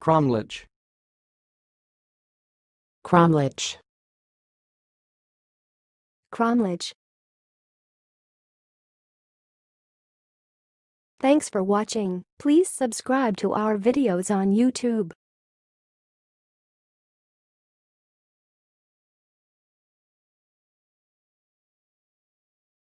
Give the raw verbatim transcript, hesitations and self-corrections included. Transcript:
cromlech, cromlech, cromlech. Thanks for watching. Please subscribe to our videos on YouTube.